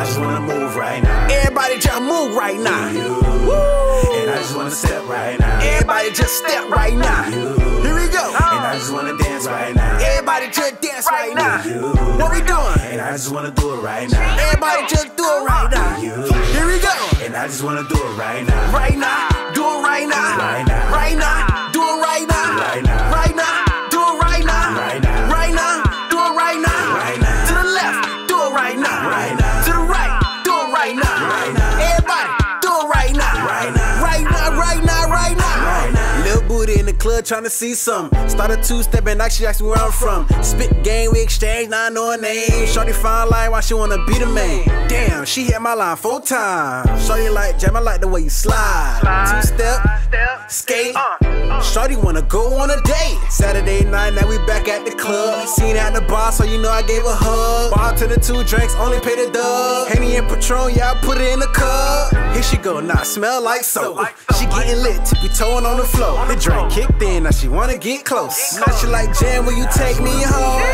I just wanna move right now. Everybody just move right now. Woo. And I just wanna step right now. Everybody just step right now. Here we go. And I just wanna dance right now. Everybody just dance right now. What we doing? And I just wanna do it right now. Everybody just do it right now. Here we go. And I just wanna do it right now. Right now. Do it right now. Right now. Right now. Do it right now. Right now. Right now. Do it right now. Right now. Right now. Do it right now. Right now. To the left. Do it right now. Right now. To the right. Do it right now. Right now. Everybody. Do it right now. Right now. Right now. Right now. Right now. Right now. Little booty in the club tryna see something. Started two-stepping, like she asked me where I'm from. Spit game, we exchange, now I know her name. Shorty fine line, why she wanna be the man? Damn, she hit my line 4 times. Shorty like jam, I like the way you slide. Two-step, skate. Shorty wanna go on a date. Saturday night, now we back at the club. Seen at the bar, so you know I gave a hug. Bartender 2 drinks, only pay the dub. Henny and Patron, yeah, I put it in the cup. Here she go, now smell like soap. She getting lit, tippy-toeing on the floor. The drink kicked in, now she wanna get close. Now she like, Jam, will you take me home?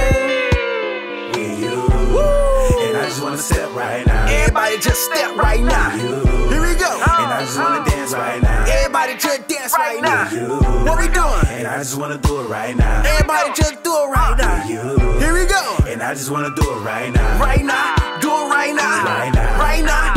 With you. And I just wanna step right now. Everybody just step right now. Here we go. And I just wanna dance right now. Everybody just dance right now. What we doing? And I just wanna do it right now. Everybody just do it right now. Here we go. And I just wanna do it right now. Right now. Do it right now. Right now. Right now.